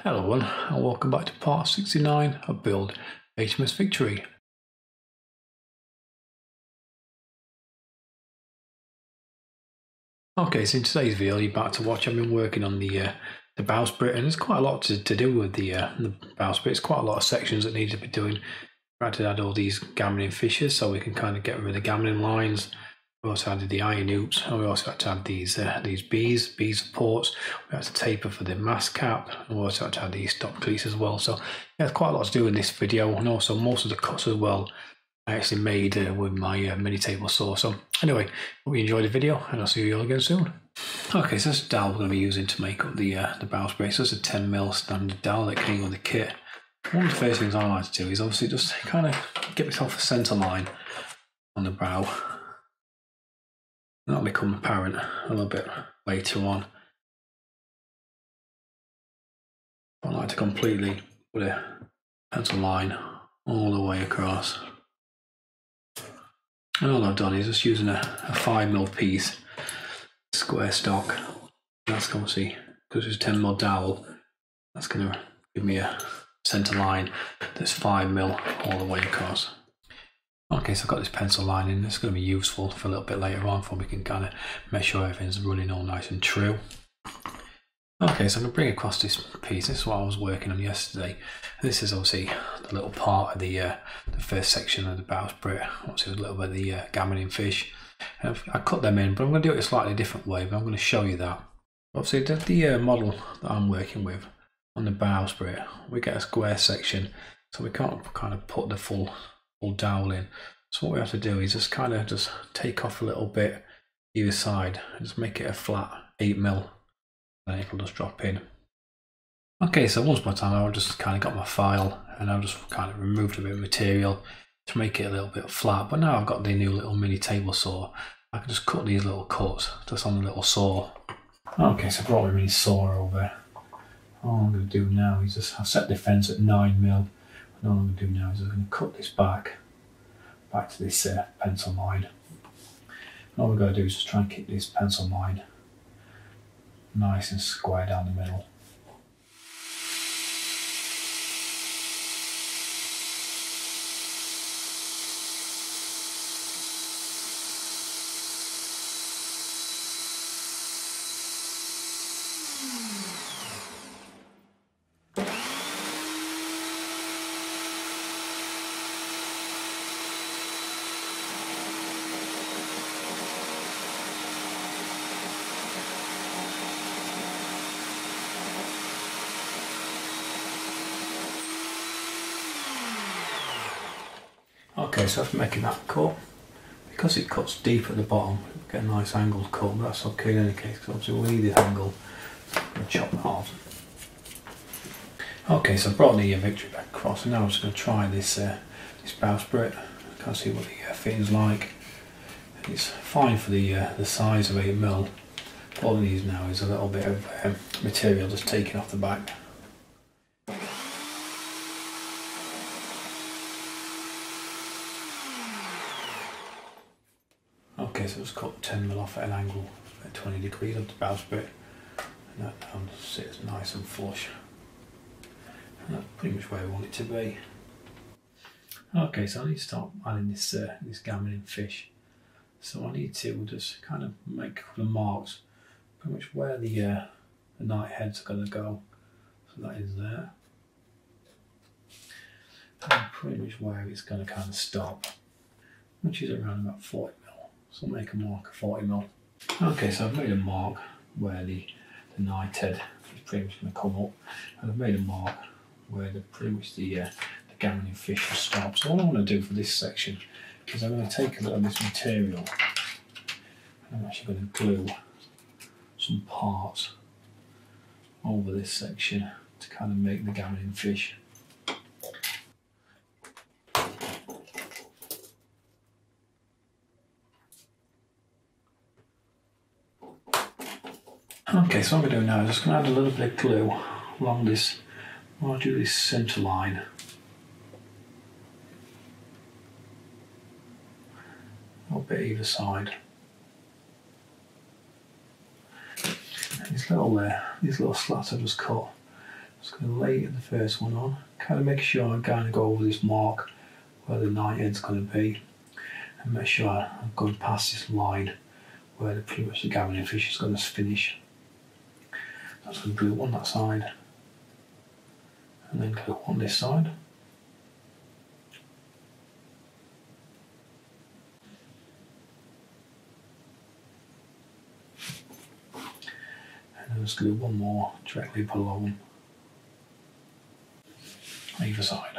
Hello everyone, and welcome back to part 69 of Build HMS Victory. Okay, so in today's video you're about to watch, I've been working on the bowsprit, and there's quite a lot to do with the bowsprit. It's quite a lot of sections that need to be doing. We had to add all these gammoning fissures so we can kind of get rid of the gammoning lines. We also added the iron hoops, and we also had to add these B supports. We had to taper for the mast cap, and we also had to add these stop cleats as well. So yeah, there's quite a lot to do in this video, and also most of the cuts as well I actually made with my mini table saw. So anyway, hope you enjoyed the video, and I'll see you all again soon. Okay, so this is the dowel we're going to be using to make up the bowsprit. So it's a 10mm standard dowel that came with the kit. One of the first things I like to do is obviously just kind of get myself a centre line on the bow. That'll become apparent a little bit later on. I like to completely put a pencil line all the way across. And all I've done is just using a 5mm piece, square stock. That's obviously, because it's a 10mm dowel, that's going to give me a centre line that's 5mm all the way across. Okay, so I've got this pencil line in. It's going to be useful for a little bit later on, for we can kind of make sure everything's running all nice and true. Okay, so I'm going to bring across this piece. This is what I was working on yesterday. This is obviously the little part of the first section of the bowsprit. Obviously a little bit of the gammoning fish. And I cut them in, but I'm going to do it a slightly different way, but I'm going to show you that. Obviously the model that I'm working with on the bowsprit, we get a square section, so we can't kind of put the full dowel in. So what we have to do is just kind of just take off a little bit either side and just make it a flat 8mm, and it'll just drop in. Okay, so once upon a time I just kind of got my file and I just kind of removed a bit of material to make it a little bit flat, but now I've got the new little mini table saw. I can just cut these little cuts just on the little saw. Okay, so I brought my mini saw over. All I'm going to do now is just, I've set the fence at 9mm. And all I'm going to do now is I'm going to cut this back to this pencil line. And all we've got to do is just try and keep this pencil line nice and square down the middle. Okay, so after making that cut, because it cuts deep at the bottom, we get a nice angled cut, but that's okay in any case, because obviously we'll need this angle. So I'm going to chop that off. Okay, so I brought the Victory back across, and now I'm just going to try this bowsprit. I can't see what the fitting's like. It's fine for the size of 8mm. All it needs now is a little bit of material just taken off the back. Okay, so just cut 10mm off at an angle at 20 degrees of the bowsprit, and that down sits nice and flush. And that's pretty much where I want it to be. Okay, so I need to start adding this gammoning fish. So I need to just kind of make a couple of marks, pretty much where the knight heads are going to go. So that is there. And pretty much where it's going to kind of stop, which is around about 40mm. So I'll make a mark of 40mm. Okay, so I've made a mark where the knight head is pretty much going to come up, and I've made a mark where pretty much the gammoning fish will stop. So what I want to do for this section is I'm going to take a little of this material, and I'm actually going to glue some parts over this section to kind of make the gammoning fish. Okay, so what I'm going to do now is just going to add a little bit of glue along this, I'll do this centre line. A little bit either side. And these little slats I've just cut, Just going to lay the first one on, kind of make sure I kind of go over this mark where the knight head's going to be, and make sure I'm going past this line where pretty much the gammoning fish is going to finish. That's going to glue on that side, and then glue on this side. And then just glue one more directly below them, either side.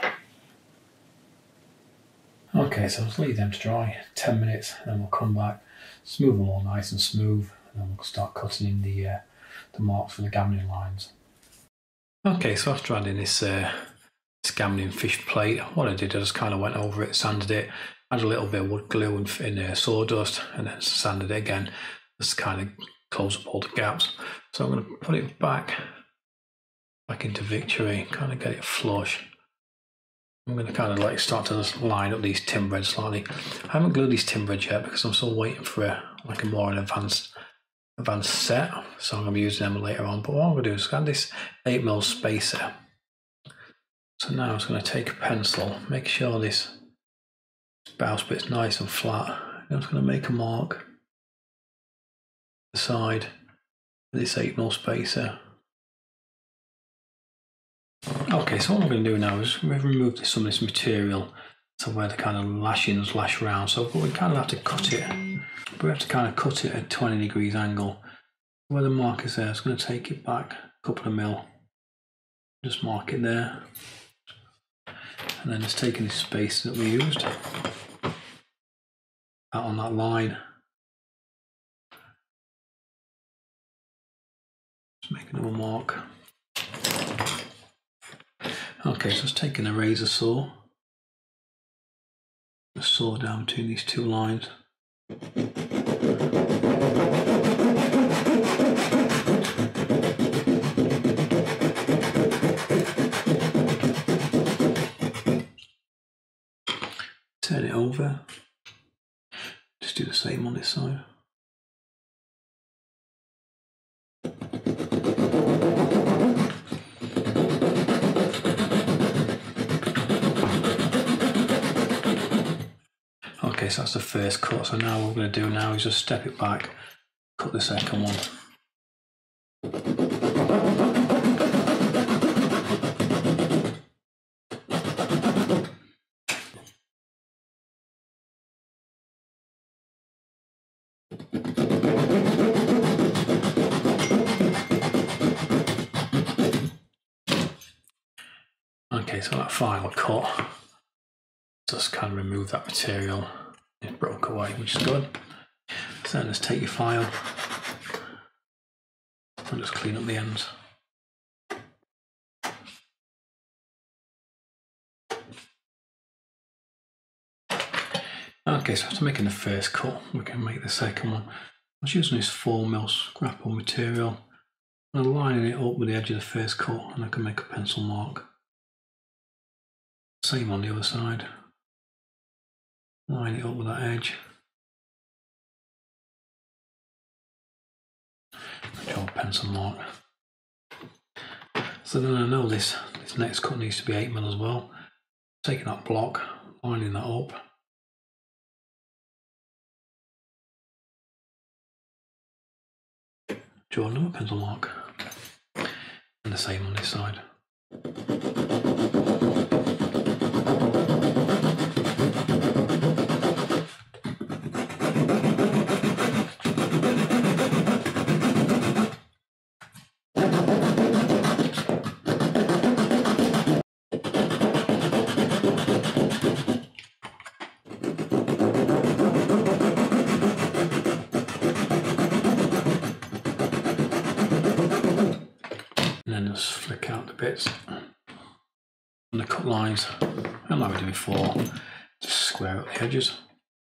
Okay, so let's leave them to dry 10 minutes, and then we'll come back, smooth them all nice and smooth, and then we'll start cutting in the marks for the gammoning lines. Okay, so after adding this gammoning fish plate, what I did, I just kind of went over it, sanded it, added a little bit of wood glue and sawdust, and then sanded it again, just kind of close up all the gaps. So I'm going to put it back into Victory, kind of get it flush. I'm going to kind of like start to just line up these timber heads slightly. I haven't glued these timber heads yet because I'm still waiting for a more advanced set, so I'm going to be using them later on. But what I'm going to do is add this 8mm spacer. So now I'm just going to take a pencil, make sure this bowsprit's nice and flat. I'm just going to make a mark the side with this 8mm spacer. Okay, so what I'm going to do now is remove some of this material to where the kind of lashings lash round. So we kind of have to cut it. We have to kind of cut it at 20 degrees angle. Where the mark is there, I'm going to take it back a couple of mil. Just mark it there. And then just taking this space that we used out on that line. Just make another mark. Okay, so just taking a razor saw, just saw down between these two lines. Turn it over, just do the same on this side. Okay, so that's the first cut. So now what we're going to do now is just step it back, cut the second one. Okay, so that final cut, just kind of remove that material. It broke away, which is good. So then just take your file and just clean up the ends. Okay, so after making the first cut, we can make the second one. I was using this 4mm scrap of material. I'm lining it up with the edge of the first cut, and I can make a pencil mark. Same on the other side. Line it up with that edge. Draw a pencil mark. So then I know this next cut needs to be 8mm as well. Taking that block, lining that up. Draw another pencil mark. And the same on this side. And then just flick out the bits on the cut lines, and like we did before, just square up the edges.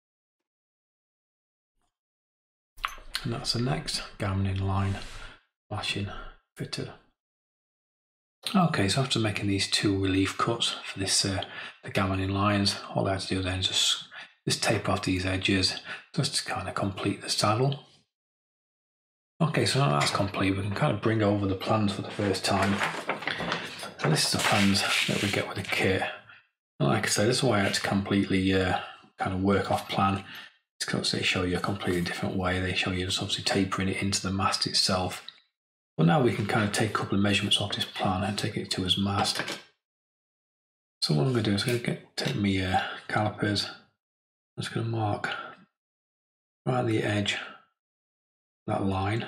And that's the next gammoning line lashing fitted. Okay, so after making these two relief cuts for this the gammoning lines, all I have to do then is just tape off these edges just to kind of complete the saddle. Okay, so now that's complete, we can kind of bring over the plans for the first time. So this is the plans that we get with the kit. And like I say, this is why I had to completely kind of work off plan. It's because they show you a completely different way. They show you just obviously tapering it into the mast itself. But now we can kind of take a couple of measurements off this plan and take it to his mast. So what I'm going to do is I'm going to take my calipers. I'm just going to mark right at the edge of that line.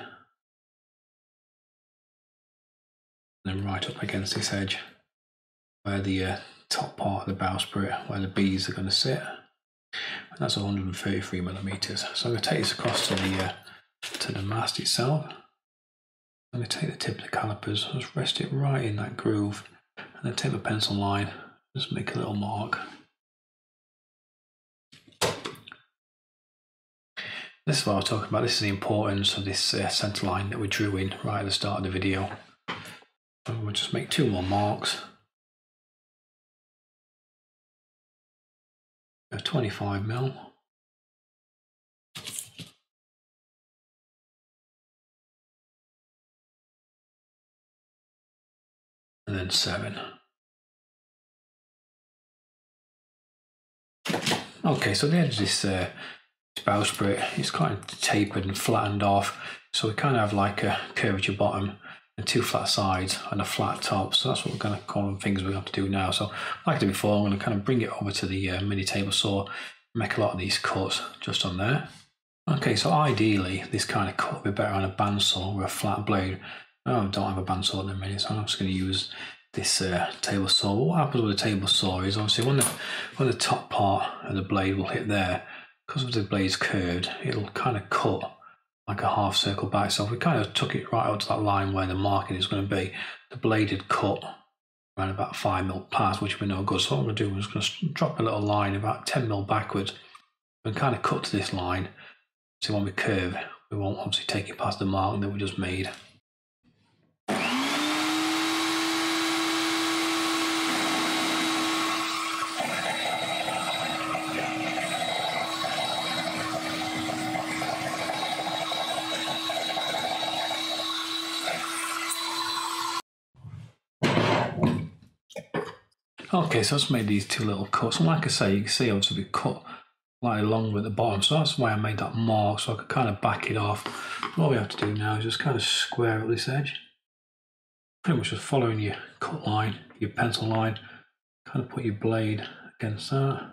And then right up against this edge where the top part of the bowsprit, where the bees are going to sit. And that's 133 millimeters. So I'm going to take this across to the mast itself. I'm going to take the tip of the calipers, just rest it right in that groove, and then take my pencil line, just make a little mark. This is what I was talking about. This is the importance of this centre line that we drew in right at the start of the video. And we'll just make 2 more marks. 25mm. And then 7. Okay, so the edge of this bowsprit is kind of tapered and flattened off, so we kind of have like a curvature bottom and 2 flat sides and a flat top. So that's what we're going to call them things we have to do now. So like I did before, I'm going to kind of bring it over to the mini table saw, make a lot of these cuts just on there. Okay, so ideally this kind of cut would be better on a bandsaw with a flat blade. I don't have a bandsaw at the minute, so I'm just going to use this table saw. But what happens with a table saw is obviously when the top part of the blade will hit there, because of the blade's curved, it'll kind of cut like a half circle back. So if we kind of took it right up to that line where the marking is going to be, the blade had cut around about 5mm past, which would be no good. So what I'm going to do is going to drop a little line about 10mm backwards and kind of cut to this line. So when we curve, we won't obviously take it past the mark that we just made. Okay, so I've just made these 2 little cuts, and like I say, you can see obviously we cut slightly longer at the bottom, so that's why I made that mark, so I could kind of back it off. What we have to do now is just kind of square up this edge, pretty much just following your cut line, your pencil line, kind of put your blade against that,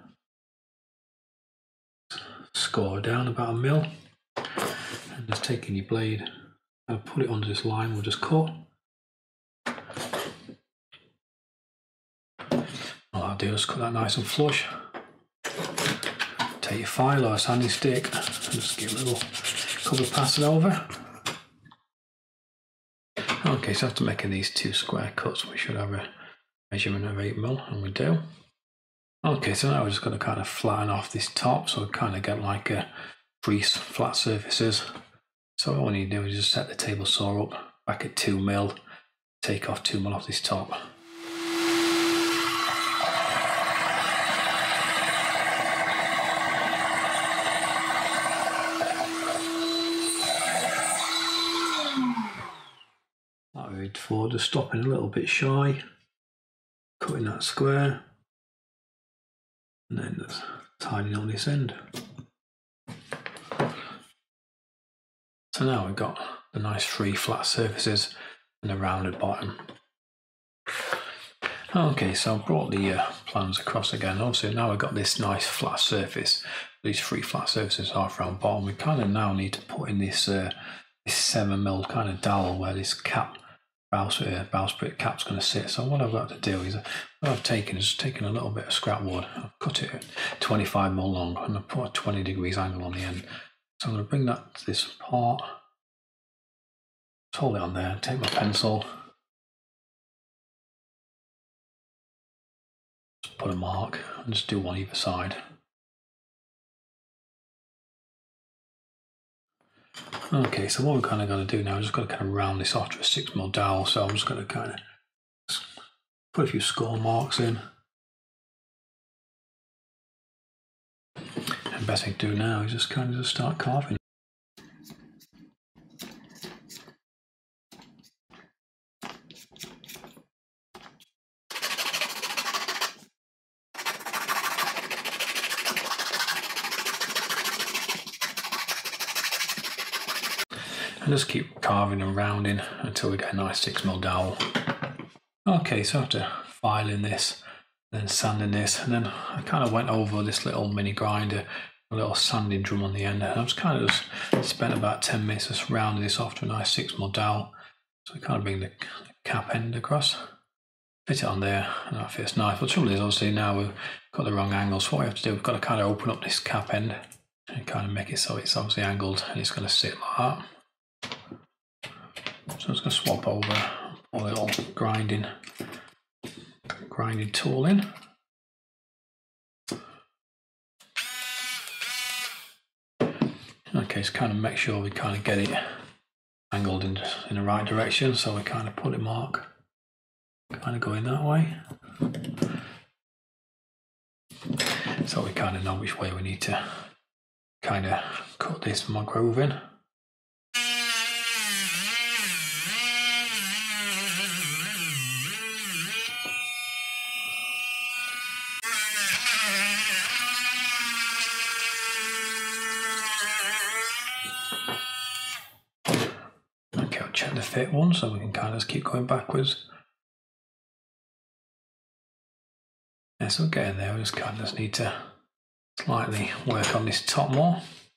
score down about 1 mil, and just taking your blade and put it under this line, we'll just cut. All I'll do is cut that nice and flush. Take your file or a sanding stick and just give a little couple of passes over. Okay, so after making these 2 square cuts, we should have a measurement of 8mm, and we do. Okay, so now we're just going to kind of flatten off this top, so we kind of get like a 3 flat surfaces. So all we need to do is just set the table saw up back at 2mm, take off 2mm off this top. For just stopping a little bit shy, cutting that square, and then just tidying on this end. So now we've got the nice 3 flat surfaces and a rounded bottom. Okay, so I've brought the plans across again. Obviously now we've got this nice flat surface. These 3 flat surfaces are round bottom. We kind of now need to put in this 7mm kind of dowel where this cap bowsprit cap's going to sit. So what I've got to do is, what I've taken is taken a little bit of scrap wood, I've cut it 25mm long, and I've put a 20 degrees angle on the end. So I'm going to bring that to this part, hold it on there, take my pencil, just put a mark, and just do one either side. Okay, so what we're kind of going to do now is just going to kind of round this off to a 6mm dowel. So I'm just going to kind of put a few score marks in. And best thing to do now is just kind of just start carving. just keep carving and rounding until we get a nice 6mm dowel. Okay, so after filing this, then sanding this, and then I kind of went over this little mini grinder, a little sanding drum on the end, and I was kind of just spent about 10 minutes just rounding this off to a nice 6mm dowel. So we kind of bring the cap end across, fit it on there, and that fits nice. But the trouble is, obviously now we've got the wrong angle, so what we have to do, we've got to kind of open up this cap end and kind of make it so it's obviously angled and it's going to sit like that. So I'm just going to swap over a little grinding tool in. Okay, so kind of make sure we kind of get it angled in the right direction, so we kind of put it mark, kind of going that way. So we kind of know which way we need to kind of cut this from our groove in. Okay, I'll check the fit one so we can kind of just keep going backwards. Yeah, so we're getting there, we just kind of need to slightly work on this top more.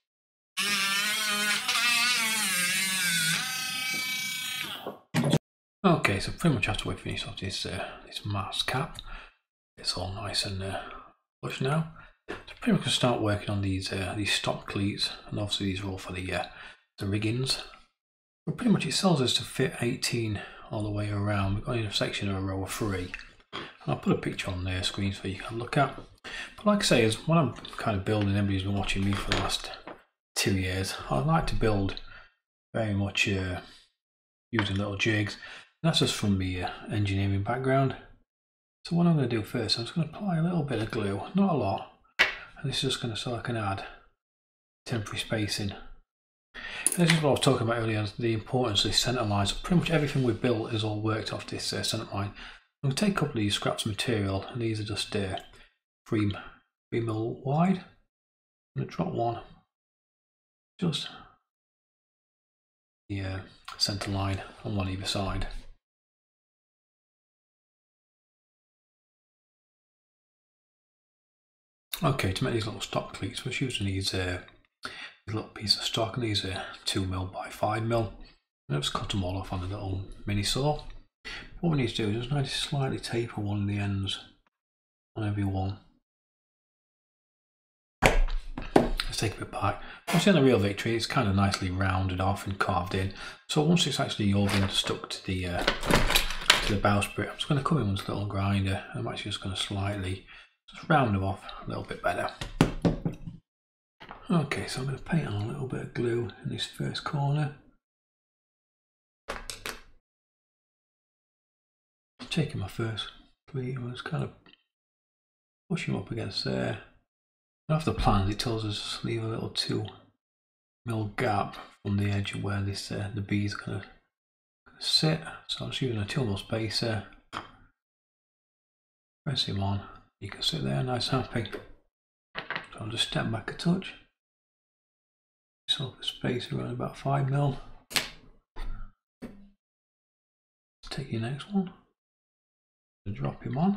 Okay, so pretty much after we finish off this mask cap, it's all nice and flush now. So pretty much going to start working on these stock cleats, and obviously these are all for the riggings. But pretty much it tells us to fit 18 all the way around. We've got in a section of a row of 3. And I'll put a picture on their screen so you can look at. But like I say, is what I'm kind of building, everybody's been watching me for the last 2 years. I like to build very much using little jigs. And that's just from the engineering background. So what I'm going to do first, I'm just going to apply a little bit of glue, not a lot. And this is just going to, so I can add temporary spacing. And this is what I was talking about earlier, the importance of this centre line. So pretty much everything we've built is all worked off this centre line. I'm going to take a couple of these scraps of material, and these are just 3mm wide. I'm going to drop one just the centre line on one either side. Okay, to make these little stock cleats, we're just using these little piece of stock, and these are 2mm by 5mm. I'll just cut them all off on a little mini saw. What we need to do is just need to slightly taper one of the ends on every one. Let's take a bit back. Once in the real Victory, it's kind of nicely rounded off and carved in. So once it's actually all been stuck to the bowsprit, I'm just going to come in with this little grinder. I'm actually just going to slightly just round them off a little bit better. Okay, so I'm going to paint on a little bit of glue in this first corner. Taking my first cleat, I'm just kind of pushing up against there. And off the plans, it tells us to leave a little 2mm gap from the edge of where this the bees are going to sit. So I'm just using a 2mm spacer. Press him on. You can sit there, nice and happy. So I'll just step back a touch. So the spacer around about 5mm. Let's take your next one. Drop him on.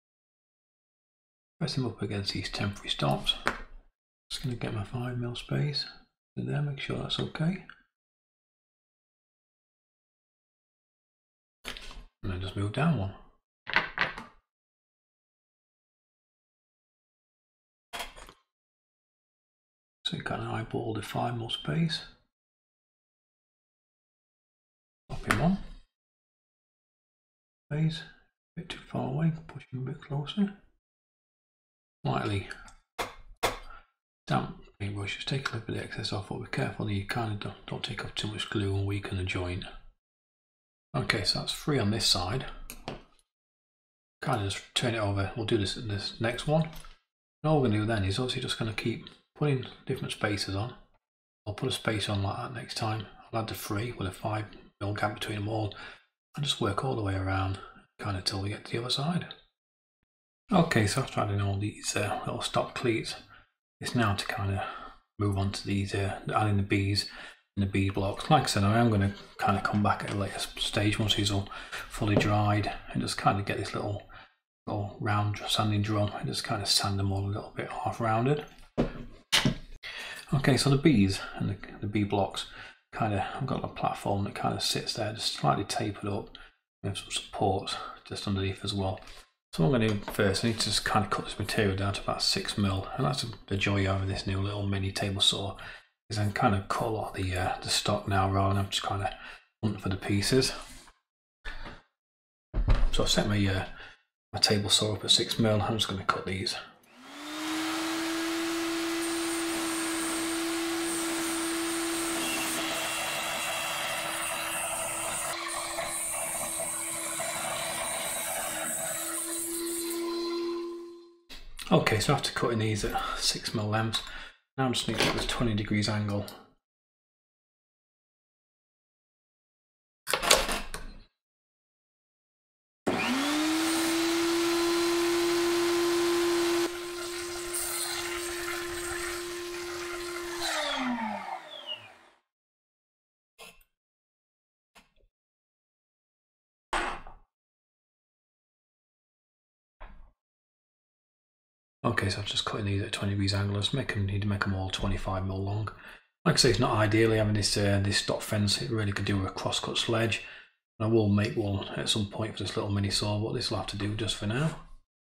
Press him up against these temporary stops. Just going to get my 5mm space in there, make sure that's okay. And then just move down one. So you kind of eyeball the 5mm space. Drop him on. Space. A bit too far away, push him a bit closer. Slightly damp paintbrush, just take a little bit of excess off, but be careful that you kind of don't take off too much glue and weaken the joint. Okay, so that's 3 on this side. Kind of just turn it over, we'll do this next one. And all we're going to do then is obviously just going to keep putting different spacers on. I'll put a spacer on like that next time. I'll add the 3 with a 5mm gap between them all, and just work all the way around, kind of till we get to the other side. Okay, so after adding all these little stock cleats, it's now to kind of move on to these adding the bees. in the bead blocks. Like I said, I am going to kind of come back at a later stage once these are fully dried and just kind of get this little round sanding drum and just kind of sand them all a little bit half rounded. Okay, so the beads and the bead blocks, I've got a platform that kind of sits there, just slightly tapered up. We have some supports just underneath as well. So what I'm going to do first, I need to just kind of cut this material down to about 6mm, and that's the joy of this new little mini table saw, is I can kind of cut a lot of the stock now rather than I'm just kind of hunting for the pieces. So I've set my table saw up at 6mm. I'm just going to cut these. Okay, so after cutting these at 6mm lengths, now I'm just going to get this 20 degrees angle. Okay, so I'm just cutting these at 20 degrees angle. Need to make them all 25mm long. Like I say, it's not ideally having this stop fence. It really could do with a cross-cut sledge. And I will make one at some point for this little mini saw, but this will have to do just for now.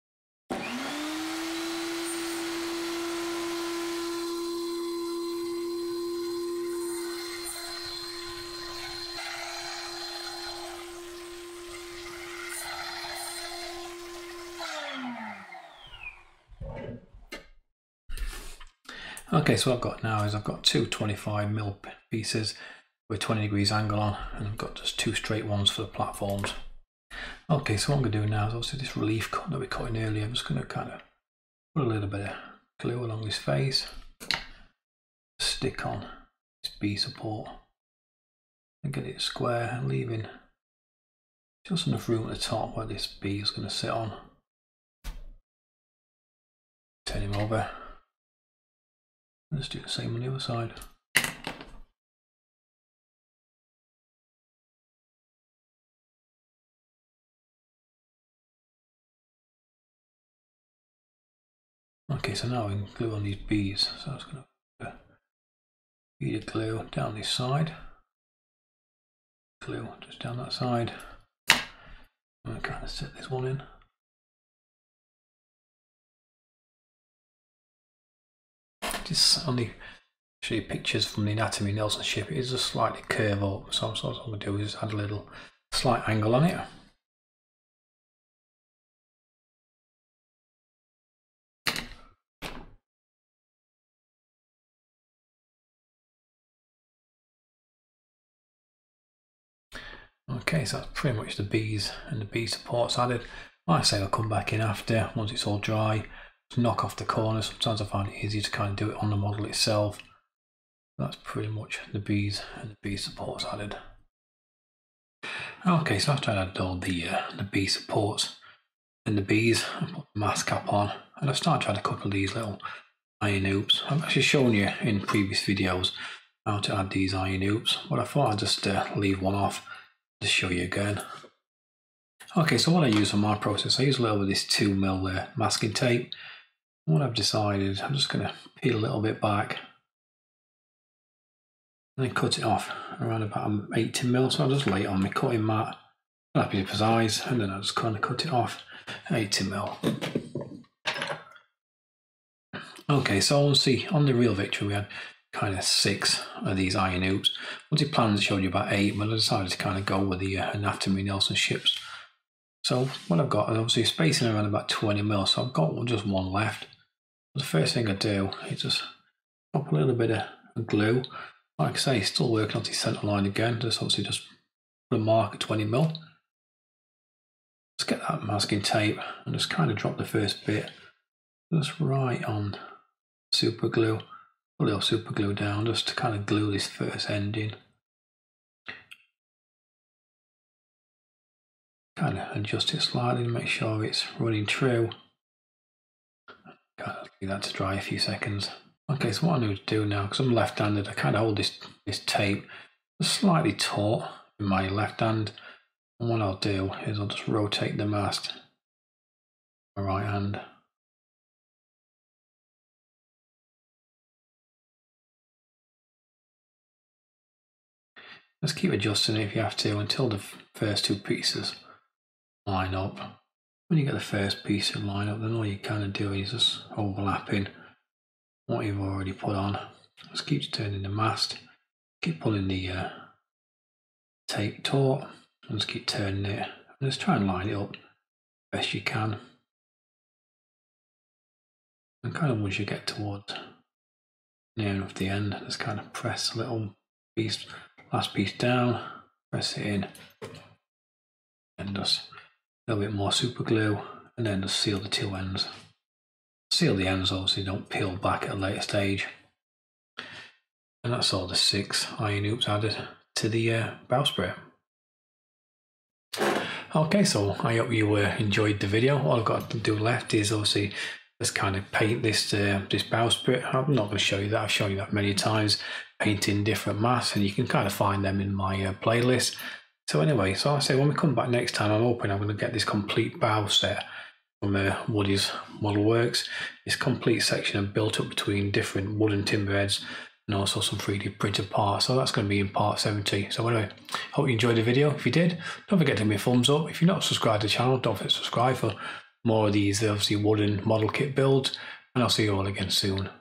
Okay, so what I've got now is I've got two 25mm pieces with 20 degrees angle on, and I've got just two straight ones for the platforms. Okay, so what I'm going to do now is obviously this relief cut that we cut in earlier, I'm just going to kind of put a little bit of glue along this face, stick on this B support, and get it square and leaving just enough room at the top where this B is going to sit on. Turn him over. Let's do the same on the other side. Okay, so now we can glue on these B's. So I was going to bead of glue down this side, glue just down that side, and kind of set this one in. Just on the actually pictures from the anatomy Nelson ship, it is a slightly curve up, so what I'm going to do is add a little slight angle on it. Okay, so that's pretty much the B's and the B supports added. Like I say, I'll come back in after, once it's all dry, to knock off the corners. Sometimes I find it easier to kind of do it on the model itself. That's pretty much the B's and the B supports added. Okay, so after I added all the B supports and the B's, I put the mask cap on, and I've started trying to couple these little iron hoops. I've actually shown you in previous videos how to add these iron hoops, but I thought I'd just leave one off to show you again. Okay, so what I use for my process, I use a little bit of this 2mm masking tape. What I've decided, I'm just going to peel a little bit back and then cut it off around about 80mm. So I'll just lay it on my cutting mat, happy precise, and then I'll just kind of cut it off 80mm. Okay, so we'll see on the real Victory we had kind of 6 of these iron hoops. Once the plans showed you about 8, but I decided to kind of go with the anatomy Nelson ships. So what I've got is obviously spacing around about 20mm, so I've got just one left. The first thing I do is just pop a little bit of glue. Like I say, still working on the centre line again, just obviously just put a mark at 20mm. Just get that masking tape and just kind of drop the first bit just right on super glue. A little super glue down just to kind of glue this first end in. Kind of adjust it slightly to make sure it's running true. Kind of leave that to dry a few seconds. Okay, so what I need to do now, because I'm left-handed, I kind of hold this tape slightly taut in my left hand, and what I'll do is I'll just rotate the mast with my right hand. Just keep adjusting it if you have to until the first two pieces line up. When you get the first piece to line up, then all you kind of do is just overlapping what you've already put on. Just keep turning the mast, keep pulling the tape taut, and just keep turning it. And just try and line it up best you can. And kind of once you get towards near enough the end, just kind of press a little piece, last piece down, press it in, and just a little bit more super glue, and then just seal the two ends. Seal the ends, obviously don't peel back at a later stage. And that's all the 6 iron hoops added to the bowsprit. Okay, so I hope you enjoyed the video. All I've got to do left is obviously just kind of paint this bowsprit. I'm not going to show you that, I've shown you that many times, painting different masts, and you can kind of find them in my playlist. So anyway, so I say when we come back next time, I'm hoping I'm going to get this complete bow set from Woody's Model Works. This complete section I've built up between different wooden timber heads and also some 3D printed parts. So that's going to be in part 70. So anyway, hope you enjoyed the video. If you did, don't forget to give me a thumbs up. If you're not subscribed to the channel, don't forget to subscribe for more of these obviously wooden model kit builds. And I'll see you all again soon.